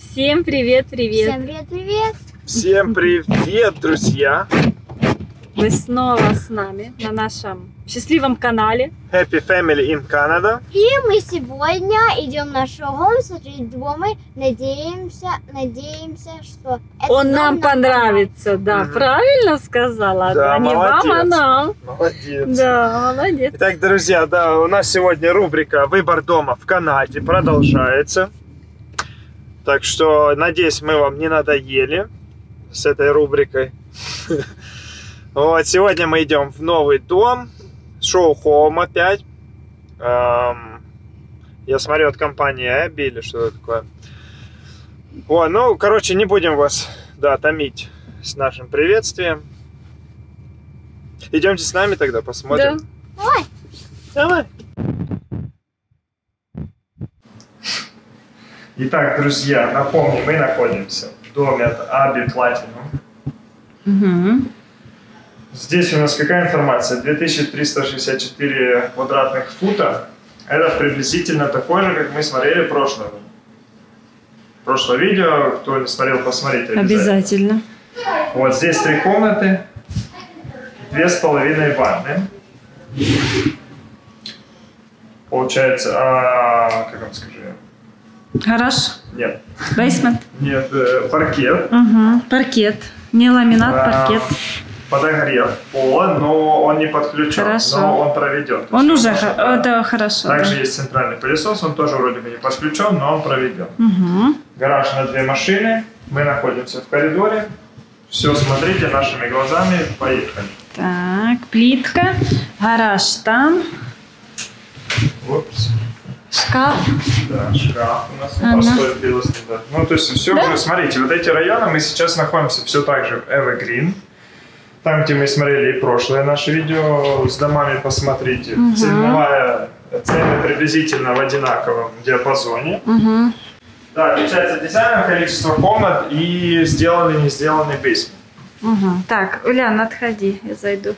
Всем привет, привет! Всем привет, привет! Всем привет, друзья! Вы снова с нами на нашем счастливом канале Happy Family in Canada. И мы сегодня идем на шоу смотреть дома. Надеемся, что это он дом нам понравится. Да, Мгм. правильно сказала? Да, Не молодец. вам, а нам. Молодец. Да, молодец. Итак, друзья, да, у нас сегодня рубрика «Выбор дома в Канаде» продолжается. Так что, надеюсь, мы вам не надоели с этой рубрикой. Вот, сегодня мы идем в новый дом. Шоу Home опять. Я смотрю, от компании Abby или что-то такое. Вот, ну, короче, не будем вас, да, томить с нашим приветствием. Идемте с нами тогда посмотрим. Да. Ой, Давай. Итак, друзья, напомню, мы находимся в доме от Abby Platinum. Угу. Здесь у нас какая информация? 2364 квадратных фута. Это приблизительно такой же, как мы смотрели прошлое видео. Кто не смотрел, посмотрите обязательно. Вот здесь 3 комнаты, 2,5 ванны. Получается, как вам скажу? Гараж. Нет. Бейсмент. Нет, паркет. Угу. Паркет. Не ламинат, паркет. Подогрев пола, но он не подключен, Хорошо. но он проведен. Он уже, это хорошо. Также Да. есть центральный пылесос, он тоже вроде бы не подключен, но он проведен. Угу. Гараж на 2 машины, мы находимся в коридоре. Все смотрите нашими глазами, поехали. Так, плитка, гараж там, Упс. шкаф. Да, шкаф у нас Ага. простой белый. Да. Ну, то есть все уже, смотрите, вот эти районы, мы сейчас находимся все так же в Evergreen. Там, где мы смотрели и прошлое наше видео с домами, посмотрите. Угу. Цены приблизительно в одинаковом диапазоне. Угу. Да, отличается дизайном, количество комнат и сделанный, не сделанный бейсмент. Угу. Так, Улян, отходи, я зайду.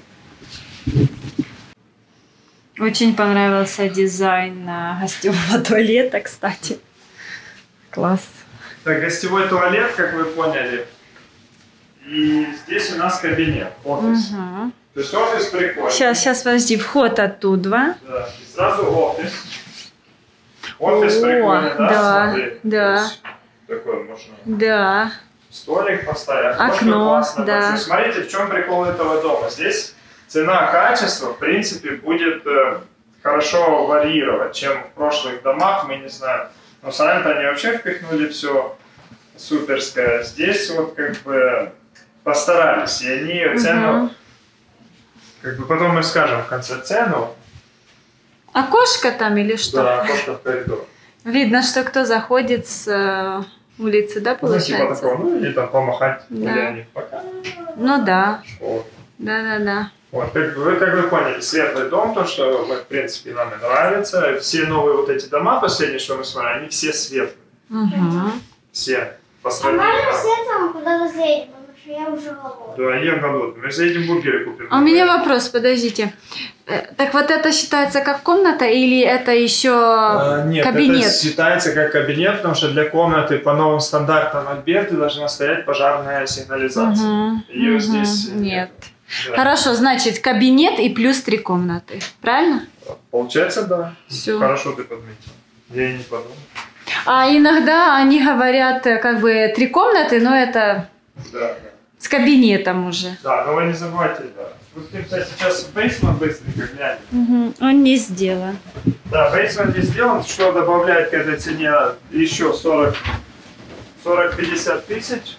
Очень понравился дизайн гостевого туалета, кстати. Класс. Так, гостевой туалет, как вы поняли. И здесь у нас кабинет, офис. Угу. То есть офис прикольный. Сейчас, подожди, вход оттуда. Да, и сразу офис. Офис О, прикольный, да? да, Смотри. да. То есть такой можно Да. столик поставить. Окно, классно, да. большое. Смотрите, в чем прикол этого дома. Здесь цена-качество, в принципе, будет хорошо варьировать, чем в прошлых домах, мы не знаем. Но сами-то они вообще впихнули все суперское. Здесь вот как бы постарались, и они цену, как бы потом мы скажем в конце цену. Окошко там или что? Да, окошко в коридор. Видно, что кто заходит с улицы, да, Ну, типа получается? такого, ну или там помахать, Да. или они пока. Ну да. Вот. Да. Вот, как вы поняли, светлый дом, то, что мы, в принципе, нам и нравится. Все новые вот эти дома, последние, что мы смотрели, они все светлые. Угу. Все. По а сравнению. можно с этого куда-то заедем, потому что я уже голодный. Да, я голодный. Мы заедем бургеры купим. А у меня вопрос, подождите. Так вот это считается как комната или это еще Нет, кабинет? это считается как кабинет, потому что для комнаты по новым стандартам Альберты должна стоять пожарная сигнализация. Мгм, Ее мгм. здесь нет. Да. Хорошо, значит, кабинет и плюс 3 комнаты. Правильно? Получается, да. Всё. Хорошо ты подметил. Я и не подумал. А иногда они говорят как бы 3 комнаты, но это Да. с кабинетом уже. Да, но вы не забывайте, да. Спустимся сейчас в бейсмент быстренько глянем. Угу. Он не сделан. Да, бейсмент не сделан, что добавляет к этой цене еще 40-50 тысяч.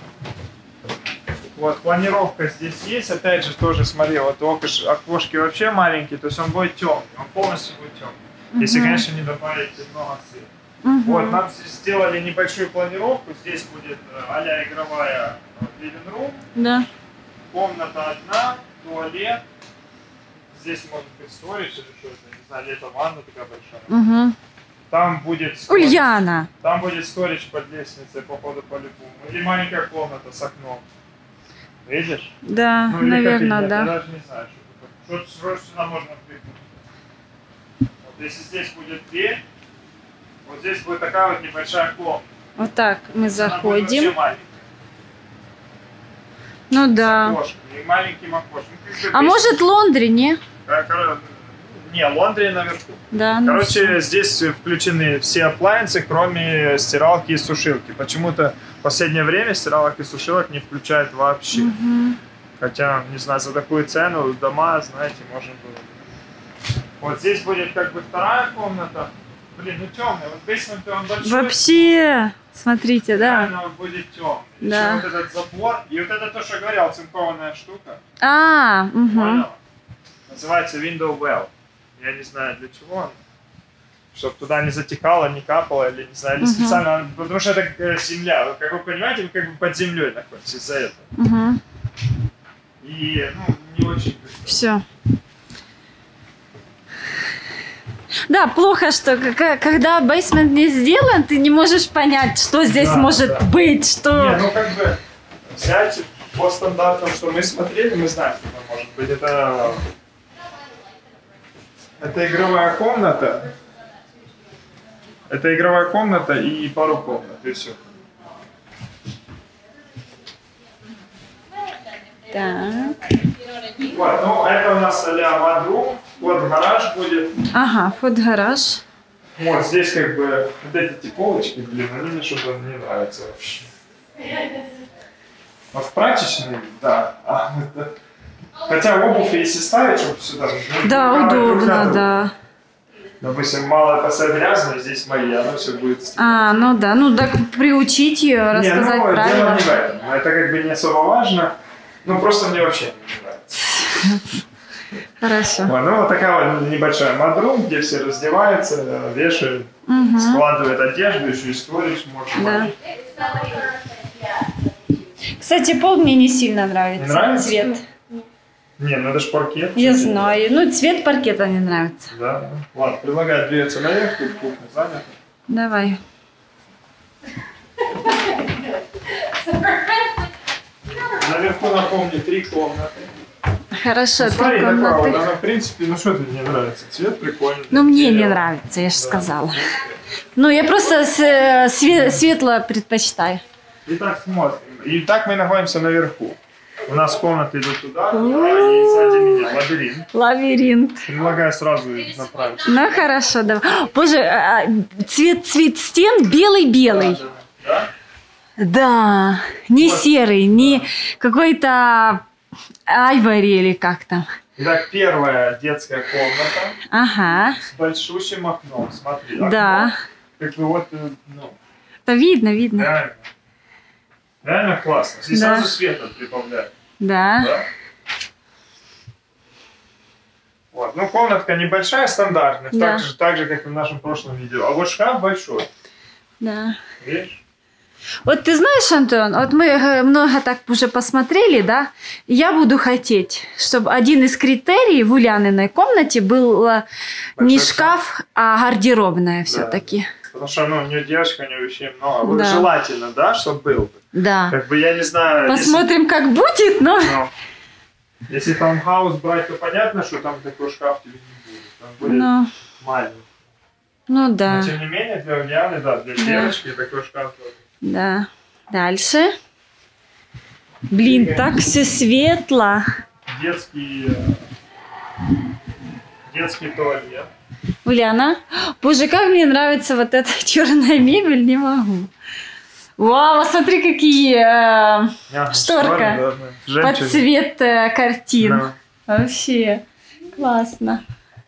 Вот, планировка здесь есть, опять же, тоже смотри, вот окошки вообще маленькие, то есть он будет темный, он полностью будет темный. Если, конечно, не добавить много света. Угу. Вот, нам сделали небольшую планировку, здесь будет а-ля игровая living room, Да. комната одна, туалет, здесь может быть сторидж или что это, не знаю, или это ванна такая большая. Угу. Там будет сторидж. Ульяна. Там будет сторидж под лестницей, походу, по-любому. Или маленькая комната с окном. Видишь? Да, Ну, или наверное, кабинет, да. я даже не знаю, что это. Что сюда можно впихнуть. Вот если здесь будет дверь, вот здесь будет такая вот небольшая комната. Вот так мы Она будет заходим. вообще маленькая. Ну да. Окошком, и маленьким окошком. Ну, как бы А может лондри, не? Не, лондри наверху. Да, ну Короче, здесь включены все аплайенсы, кроме стиралки и сушилки. Почему-то в последнее время стиралок и сушилок не включают вообще. Мгм. Хотя, не знаю, за такую цену дома, знаете, можно было. Вот здесь будет как бы вторая комната. Блин, ну темная. Вот бейсмент он большой. Вообще, смотрите, да. Она будет темная. Да. Еще вот этот забор. И вот это то, что я говорил, цинкованная штука. Угу. Понял? Называется window well. Я не знаю для чего он. Чтобы туда не затекало, не капало, или не знаю, или специально. Потому что это земля. Как вы понимаете, вы как бы под землей находитесь из-за этого. Угу. И, ну, не очень. Все. Да, плохо, что когда бейсмент не сделан, ты не можешь понять, что здесь Да, может да. быть, что... Не, ну как бы взять по стандартам, что мы смотрели, мы знаем, что там может быть. Это игровая комната. Это игровая комната и пару комнат, и все. Так. Вот, ну это у нас а-ля мадрум, вот гараж будет. Ага, фот-гараж. Вот здесь как бы вот эти полочки, блин, они мне что-то не нравятся вообще. Вот в прачечной, да. Хотя обувь если ставить, чтобы сюда... Да, удобно, да. Допустим, мало поставить грязно, здесь мои, оно все будет... А, ну да, ну так приучить ее, рассказать дело правила. не в этом. Это как бы не особо важно. Ну, просто мне вообще не нравится. Хорошо. Вот, ну, вот такая вот небольшая мадрум, где все раздеваются, вешают, Угу. складывают одежду, еще и сториш можно. Да. Кстати, пол мне не сильно нравится. Не нравится? Цвет. Не, ну это ж паркет. Я знаю. Ну, цвет паркета не нравится. Да. Ладно, предлагаю двигаться наверх, тут кухня занята. Давай. Наверху, напомню, 3 комнаты. Хорошо, Ну, три смотри, такая вот, комнаты. она, в принципе, ну что тебе не нравится? Цвет прикольный. Ну, мне не дерево. нравится, я же Да. сказала. Ну, я просто светло предпочитаю. Итак, смотрим. Итак, мы находимся наверху. У нас комнаты идут туда, и сзади меня лабиринт. Лабиринт. Предлагаю сразу направить. Ну, хорошо, давай. Боже, цвет стен белый-белый. Да? Да, не Вот. серый, не какой-то айвори или как там. Итак, первая детская комната Ага, с большущим окном. Смотри, окно, да. как бы вот, ну, Это видно, видно. реально. Реально классно. Здесь Да. сразу света прибавляют. Да. Да? Вот. Ну, комнатка небольшая, стандартная, Да. так же, как и в нашем прошлом видео. А вот шкаф большой. Да. Видишь? Вот ты знаешь, Антон, вот мы много так уже посмотрели, да? Я буду хотеть, чтобы один из критериев в Уляниной комнате был не Большой шкаф, а гардеробная все-таки. Потому что, ну, у нее девочка, у нее вещей много. Вот Да. желательно, да, чтобы был бы. Да. Как бы, я не знаю, Посмотрим, как будет, но... ну, если таунхаус брать, то понятно, что там такой шкаф тебе не будет. Там будет Ну, маленький. ну да, Но, тем не менее, для Ульяны, да, для девочки такой шкаф. да. Дальше. Блин, так все светло. Детский туалет. Ульяна, боже, как мне нравится вот эта черная мебель, не могу. Вау, смотри, какие шторка. Да, да. под Жемчуг. цвет картин. Да. Вообще классно.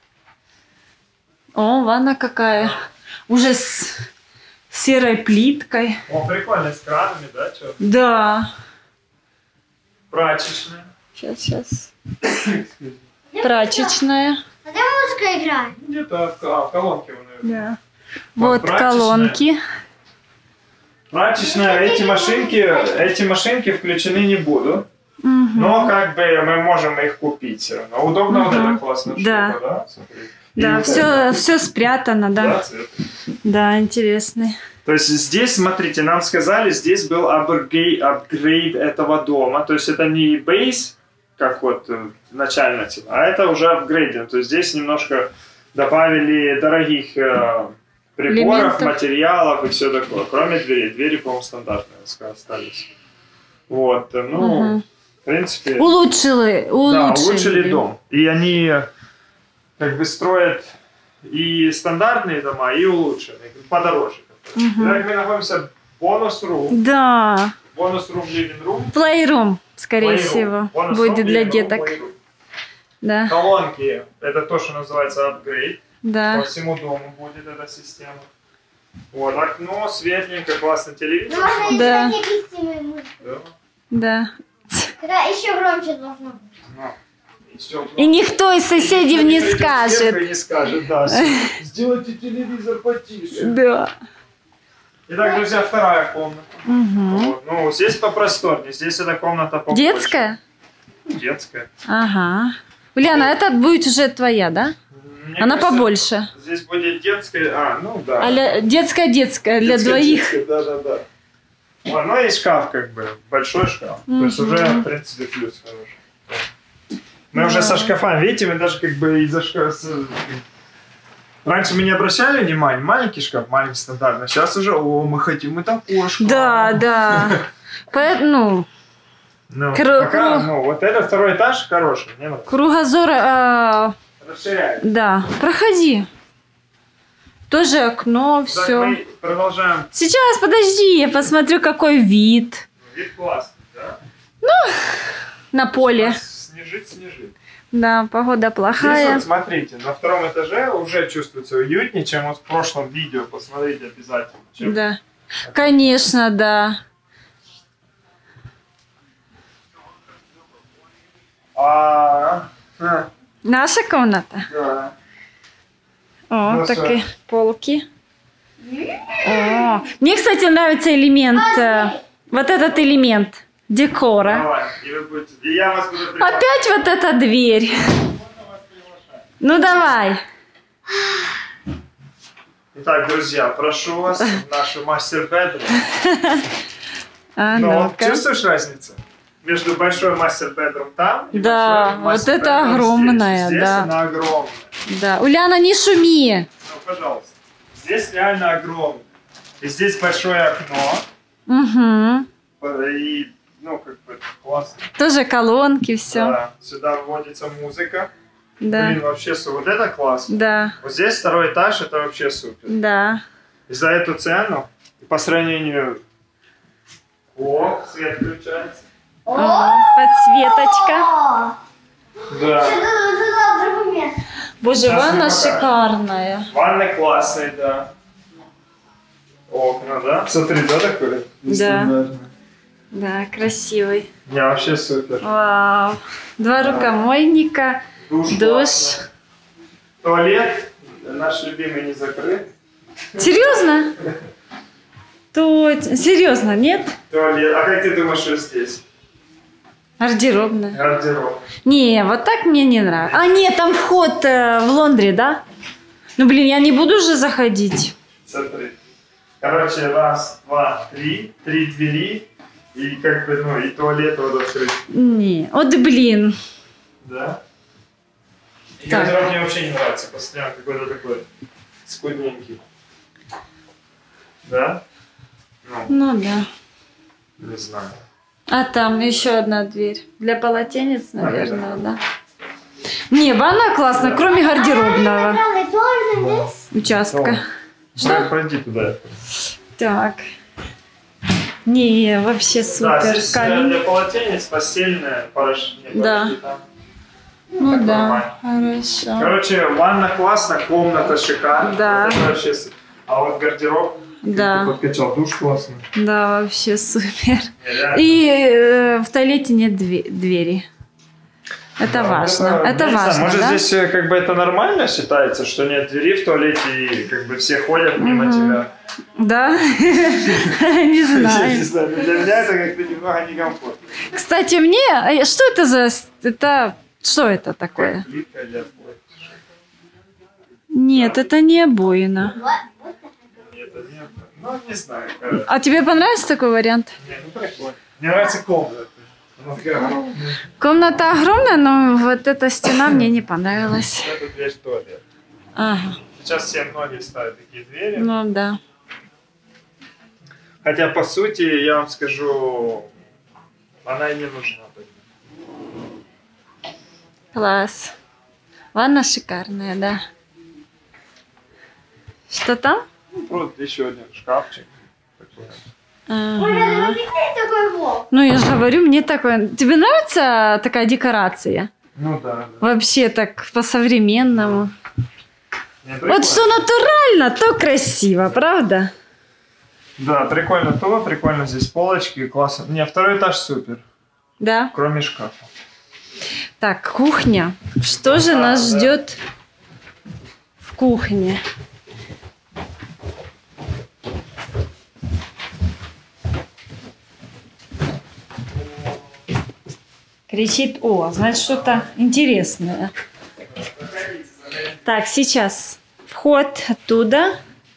О, ванна какая. Уже с серой плиткой. О, прикольно, с кранами, да, что? Да. Прачечная. Сейчас. Прачечная. А где музыка играет? Где-то в колонке, наверное. Да. Вот Вот прачечная. колонки. Прачечная, эти машинки включены не будут. Мгм. Но как бы мы можем их купить все равно. Удобно вот Мгм. эта классная Да. штука, да? Смотри. И Да, вот все, это, все спрятано, да, да. цвет. Да, интересный. То есть здесь, смотрите, нам сказали, здесь был апгрейд этого дома. То есть это не бейс, как вот начально, типа, а это уже апгрейдинг. То есть здесь немножко добавили дорогих приборов, элементов. материалов и все такое. Кроме дверей. Двери, по-моему, стандартные остались. Вот, ну, Мгм. в принципе... Улучшили дом. И они как бы строят и стандартные дома, и улучшенные, подороже. Мгм. Итак, мы находимся в бонус-рум. Да. Бонус-рум, living-room. Playroom, скорее Playroom. всего, Бонус-рум, будет для living-room, деток. playroom. Да, Колонки. Это то, что называется апгрейд. По да. всему дому будет эта система. Вот, окно, светленько, классный телевизор. Можно и Да. такие костюмы музыку. Да. Да. Когда еще громче должно быть. Ну, и всё. И никто из соседей не Придет скажет. сверху и не скажет, да. Сделайте телевизор потише. Да. Итак, друзья, вторая комната. Мгм. Вот. Ну, здесь попросторнее. Здесь эта комната побольше. Детская? Детская. Ага. Ульяна, эта будет уже твоя, да? Мне Она кажется, побольше. Здесь будет детская. А, ну да. Детская для двоих. Да, да, да. Вот, ну и шкаф, как бы, большой шкаф. То есть Мгм. уже, в принципе, плюс хороший. Мы уже со шкафами, видите, мы даже как бы из-за шкафа... Раньше мы не обращали внимания, маленький шкаф, маленький стандартный. Сейчас уже, мы хотим и такой шкаф. Да, да. Поэтому Ну, Кру- пока, кру- ну, вот этот второй этаж хороший, мне нравится. кругозор, Расширяет. да, проходи. Тоже окно, Так, все. мы продолжаем. Сейчас, подожди, я посмотрю, какой вид Вид классный, да? на поле. Снежит. Да, погода Здесь плохая. вот, смотрите, на втором этаже уже чувствуется уютнее, чем вот в прошлом видео. Посмотрите обязательно. Чем- Да, конечно, да. А, Наша комната. да. О, Ну, такие полки. О, мне, кстати, нравится элемент, вот этот элемент декора. Давай, и вы будете... И я вас буду приглашать. Опять вот эта дверь. Ну давай. Итак, друзья, прошу вас в нашу мастер-бедрум. А, Ну, ну-ка. чувствуешь разницу? Между большой мастер-бедрум там и Да, большой вот это мастер-бедрум огромная, здесь. Здесь да. она огромная. Да. Уляна, не шуми. Ну, пожалуйста. Здесь реально огромная. И здесь большое окно. Угу. И, ну, как бы, классно. Тоже колонки, все. Да, сюда вводится музыка. Да. Блин, вообще вот это классно. Да. Вот здесь второй этаж, это вообще супер. Да. И за эту цену, по сравнению... О, свет включается. О, подсветочка. О, Да. это другое место. Боже, Сейчас ванна мы покажем. шикарная. Ванны классные, да. Окна, да? Смотри, да, такое? Нестандартное. Да, красивый. Не, вообще супер. Вау. Два рукомойника. Душ. Душ. классный. Туалет наш любимый не закрыт. Серьезно? Серьезно, нет? Туалет. А как ты думаешь, что здесь? Гардеробная. Гардероб. Не, вот так мне не нравится. А, нет, там вход в лондри, да? Ну, блин, я не буду же заходить. Смотри. Короче, раз, два, три. Три двери. И как бы, ну, и туалет вот открыт. Не, вот блин. Да? И Так. гардероб мне вообще не нравится. Постоянно какой-то такой скудненький. Да? Ну, Ну да. не знаю. А там еще одна дверь. Для полотенец, наверное, да. Не, ванна классная, кроме гардеробного участка. Что? Пройди туда. Так. Не, вообще Да, супер. здесь Камень. для полотенец постельное, Да. там. Ну так да, хорошо. Короче, ванна классно, комната шикарная. Да. Вот это вообще а вот гардероб Да. ты подкачал, душ классный. Да, вообще супер. Не, реально. И в туалете нет двери. Это Да, важно. я Это не знаю, важно, может, да? здесь как бы это нормально считается, что нет двери в туалете и как бы все ходят мимо Мгм. тебя? Да? Не Я не знаю. знаю, но для меня это как-то немного некомфортно. Кстати, мне... Что это за... Это... Что это такое? Как плитка или обои? Нет, это не обоина. Нет, это нет. Ну, не знаю. Короче. А тебе понравился такой вариант? Не, ну прикольно. Мне нравится комната. Она такая огромная. Комната огромная, но вот эта стена мне не понравилась. Это дверь в туалет. Ага. Сейчас все многие ставят такие двери. Ну да. Хотя, по сути, я вам скажу, она и не нужна. Класс. Ванна шикарная, да. Что там? Ну, просто еще один шкафчик. Такой. Ага. Такой вот. Ну, я же говорю, мне такое... Тебе нравится такая декорация? Ну да. Вообще так по-современному. Не, Вот что натурально, то красиво, правда? Да, прикольно то, прикольно здесь полочки, классно. Не, второй этаж супер, Да. кроме шкафа. Так, кухня. Что же нас ждет в кухне? Кричит, о, значит, что-то интересное. Так, сейчас вход оттуда.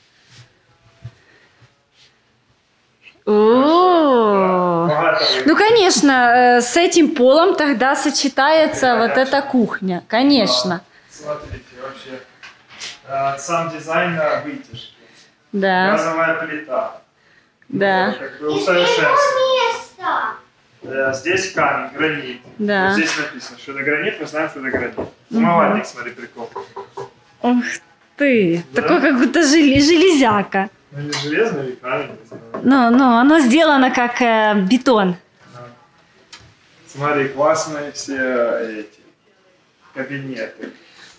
О, ну, конечно, с этим полом тогда сочетается вот эта кухня, конечно. Смотрите, вообще, сам дизайн вытяжки. Да, Газовая плита. да, Как бы усовершенствование. Место. Здесь камень, гранит. да. Вот здесь написано, что это гранит, мы знаем, что это гранит. Умывальник, смотри, прикол. Ух ты, Да? такой как будто железяка. Ну, или железный, или камень, не знаю. Ну, оно сделано как бетон. Да. Смотри, классные все эти кабинеты.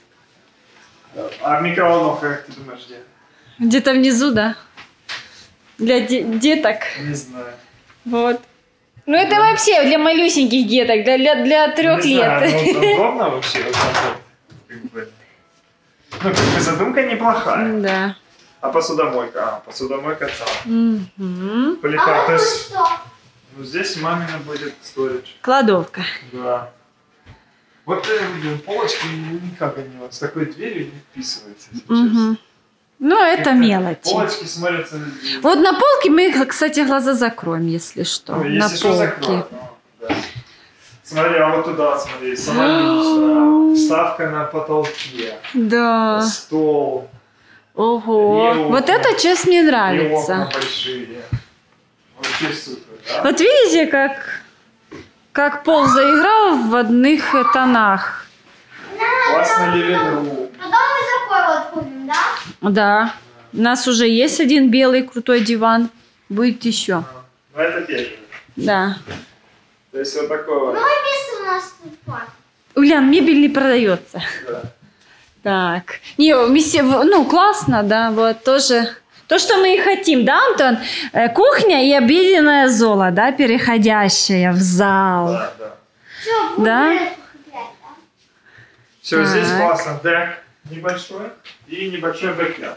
А микроволновка, как ты думаешь, где? Где-то внизу, да? Для деток. Не знаю. Вот. Ну, это вообще для малюсеньких деток, для 3 Не лет. знаю, ну, удобно вообще вот так вот. Как бы. Ну, как бы задумка неплохая. Да. А посудомойка? А, посудомойка там. Мгм. Плита, то есть, Что? ну, здесь мамина будет сторидж. Кладовка. Да. Вот полочки никак они вот с такой дверью не вписываются, если честно. Мгм. Ну, это Как-то мелочи. Полочки смотрятся... Вот на полке мы, кстати, глаза закроем, если что. Ну, на если что, полке. закроют. Ну, да. Смотри, а вот туда, смотри, сама люстра, вставка на потолке, Да. стол, Ого. И Вот окна. эта часть мне и окна нравится. большие. Вообще супер, да? Вот видите, как пол заиграл в одних тонах. Классно ливинг-рум. Потом мы такой вот купим, да? Да. У нас уже есть один белый крутой диван. Будет еще. Ну, это бежевый. Да. То есть вот такой вот. Ну, место у нас тут вот. Ульян, мебель не продается. Да. Так. Не, ну, классно, да, вот тоже. То, что мы и хотим, да, Антон? Кухня и обеденная зона, да, переходящая в зал. Да, да. Все, Да? будем куплять, да? Все, Так. здесь классно. Дек небольшой и небольшой бэкяр.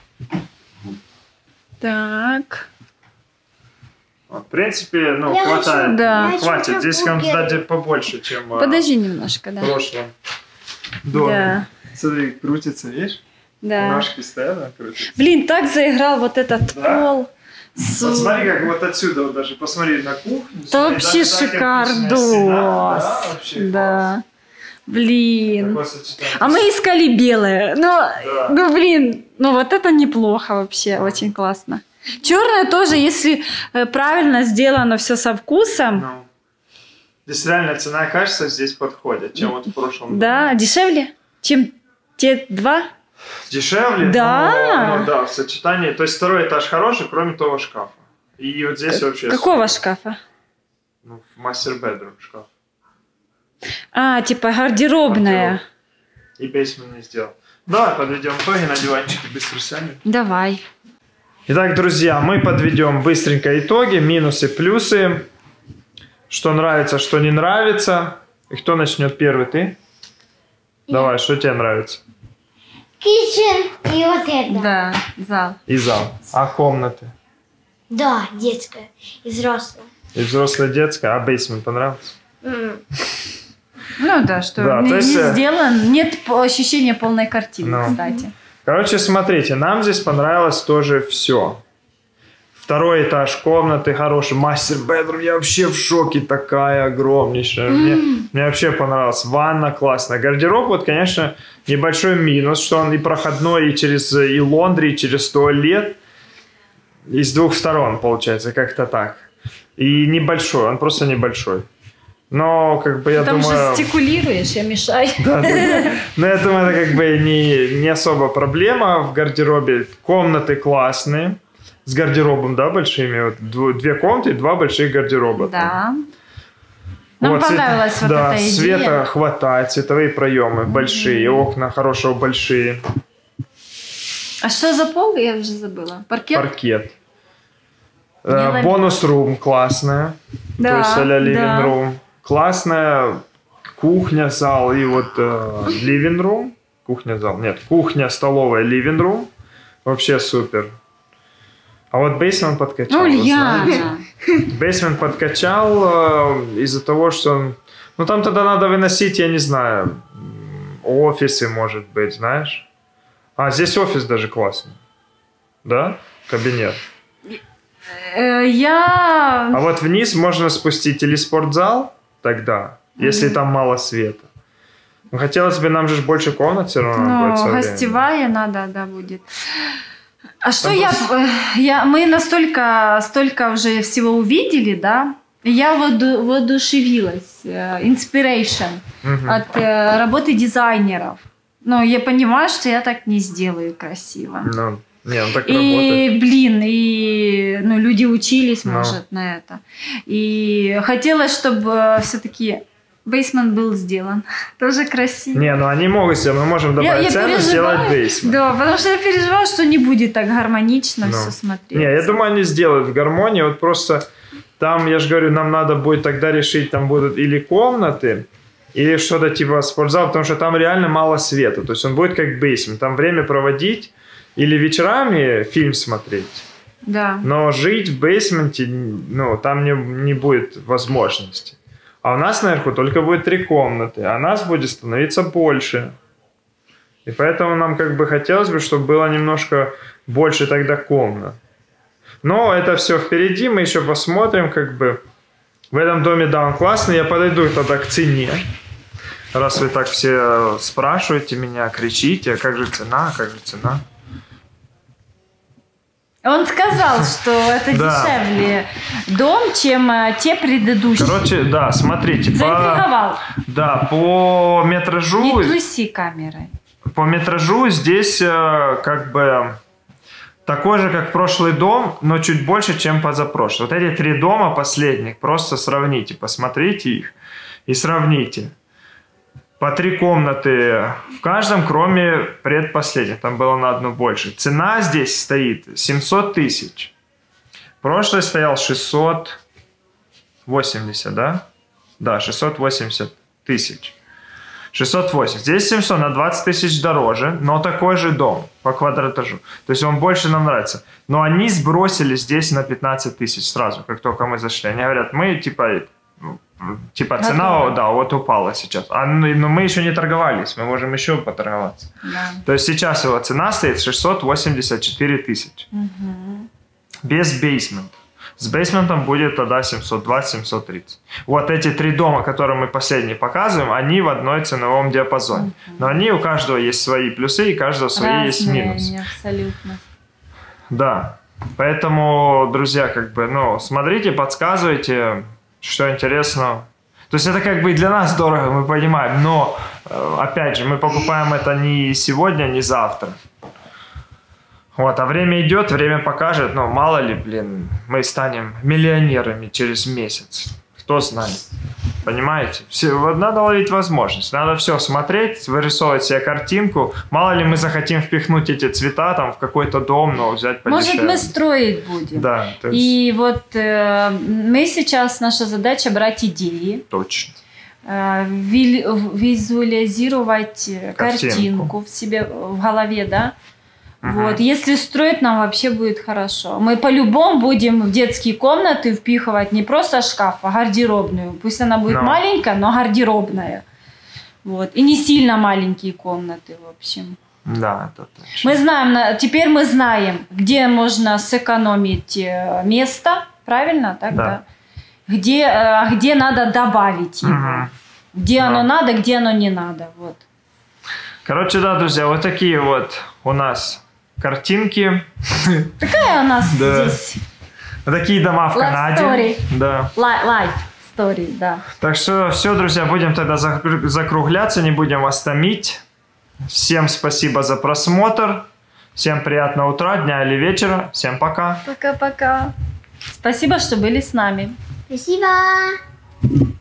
Так. В принципе, ну, Я хватает. хочу- да. Хватит. Здесь, хочу кстати, побольше, чем Подожди немножко, в да. прошлом доме. Да. Смотри, крутится, видишь? Да. Ножки стоят, он крутится. Блин, так заиграл вот этот Да? пол. Вот смотри, как вот отсюда вот даже посмотри на кухню. Это смотри, вообще даже та кирпичная стена, шикардос. Да, вообще Да. Блин. Такое сочетание. А мы искали белое. Да. Ну, блин, ну вот это неплохо вообще, очень классно. Черное тоже, если правильно сделано все со вкусом. Ну, здесь реально цена и качество здесь подходят, чем вот в прошлом. Да, дешевле, чем те два. Дешевле, Да. но да, в сочетании. То есть второй этаж хороший, кроме того шкафа. И вот здесь вообще... Какого супер. шкафа? Ну, мастер-бедрум шкаф. А, типа гардеробная. И бейсмент не сделал. Давай подведем итоги на диванчике, быстро сядем. Давай. Итак, друзья, мы подведем быстренько итоги, минусы, плюсы. Что нравится, что не нравится. И кто начнет первый? Ты? Давай, что тебе нравится? Kitchen и вот это. Да, зал. И зал. А комнаты? Да, детская и взрослая. И взрослая, детская. А бейсмент понравился? Ну да, что Да, не, то есть, не сделан, нет ощущения полной картины, Ну. кстати. Короче, смотрите, нам здесь понравилось тоже все. Второй этаж комнаты хороший, мастер-бедрум, я вообще в шоке, такая огромнейшая. Мне вообще понравилось. Ванна классная. Гардероб, вот, конечно, небольшой минус, что он и проходной, и через и лондри, и через туалет. И с двух сторон, получается, как-то так. И небольшой, он просто небольшой. Но, как бы, я Там думаю... же стикулируешь, я мешаю. Да. Но я думаю, это как бы не особо проблема в гардеробе. Комнаты классные. С гардеробом, да, большими. Вот 2 комнаты, 2 больших гардероба. Да. Нам понравилась вот эта идея. Света хватает, световые проемы большие, окна хорошего большие. А что за пол? Я уже забыла. Паркет? Паркет. Бонус-рум классная. Да, то есть а-ля да. living-room. Классная кухня, зал и вот living-room. Кухня, зал. Нет, кухня, столовая, living-room. Вообще супер. А вот бейсмент подкачал. Ульяна. Бейсмент подкачал из-за того, что... Ну, там тогда надо выносить, я не знаю, офисы, может быть, знаешь. А, здесь офис даже классный. Да? Кабинет. А вот вниз можно спустить или спортзал тогда, если там мало света. Ну, хотелось бы, нам же больше комнат все равно будет со временем. Гостевая надо, да, будет. А что мы столько уже всего увидели, да? Я воодушевилась, inspiration от работы дизайнеров. Но я понимаю, что я так не сделаю красиво. Ну, так и, работает. Люди учились, может, на это. И хотелось, чтобы все-таки бейсмент был сделан. Тоже красиво. Они могут сделать. Мы можем добавить цену, сделать бейсмент. Да, потому что я переживала, что не будет так гармонично все смотреть. Я думаю, они сделают в гармонии. Вот просто там, я же говорю, нам надо будет тогда решить, там будут или комнаты, или что-то типа спортзал, потому что там реально мало света. То есть он будет как бейсмент. Там время проводить или вечерами фильм смотреть. Да. Но жить в бейсменте, там не будет возможности. А у нас наверху только будет 3 комнаты, а нас будет становиться больше. И поэтому нам как бы хотелось бы, чтобы было немножко больше тогда комнат. Но это все впереди, мы еще посмотрим, как бы. В этом доме, да, он классный, я подойду тогда к цене. Раз вы так все спрашиваете меня, кричите, как же цена, как же цена. Он сказал, что это дешевле дом, чем те предыдущие. Короче, да, смотрите. Заинтриговал. По метражу... Не труси камерой. По метражу здесь как бы такой же, как прошлый дом, но чуть больше, чем позапрошлый. Вот эти 3 дома последних, просто сравните, посмотрите их и сравните. По 3 комнаты в каждом, кроме предпоследних. Там было на одну больше. Цена здесь стоит 700 тысяч. Прошлый стоял 680, да? Да, 680 тысяч. 680. Здесь 700, на 20 тысяч дороже, но такой же дом по квадратажу. То есть он больше нам нравится. Но они сбросили здесь на 15 тысяч сразу, как только мы зашли. Они говорят, мы типа цена, да, вот упала сейчас. Но мы еще не торговались, мы можем еще поторговаться. Да. То есть сейчас его цена стоит 684 тысячи. Без бейсмента. С бейсментом будет тогда 720-730. Вот эти 3 дома, которые мы последние показываем, они в одной ценовом диапазоне. Но они у каждого есть свои плюсы, и у каждого свои есть минусы. Абсолютно. Да. Поэтому, друзья, как бы, смотрите, подсказывайте, что интересно. То есть это как бы и для нас дорого, мы понимаем, но, опять же, мы покупаем это не сегодня, не завтра. Вот, а время идет, время покажет, мало ли, мы станем миллионерами через месяц. Кто знает. Понимаете? Надо ловить возможность. Надо все смотреть, вырисовывать себе картинку. Мало ли мы захотим впихнуть эти цвета там в какой-то дом, но взять подешевле. Может, мы строить будем. Да. И вот мы сейчас, наша задача брать идеи. Точно. Визуализировать картинку в себе, в голове, да? Вот. Если строить, нам вообще будет хорошо. Мы по-любому будем в детские комнаты впихивать не просто шкаф, а гардеробную. Пусть она будет маленькая, но гардеробная. Вот. И не сильно маленькие комнаты, в общем. Да, это точно. Мы знаем, теперь мы знаем, где можно сэкономить место, правильно? Так, Да. Где надо добавить его. Где оно надо, где оно не надо. Вот. Короче, да, друзья, вот такие вот у нас картинки. Такая у нас Да. здесь Вот такие дома в Love Канаде. story. Да. life story, да. Так что все, друзья, будем тогда закругляться, не будем вас томить. Всем спасибо за просмотр. Всем приятного утра, дня или вечера. Всем пока. Пока-пока. Спасибо, что были с нами. Спасибо.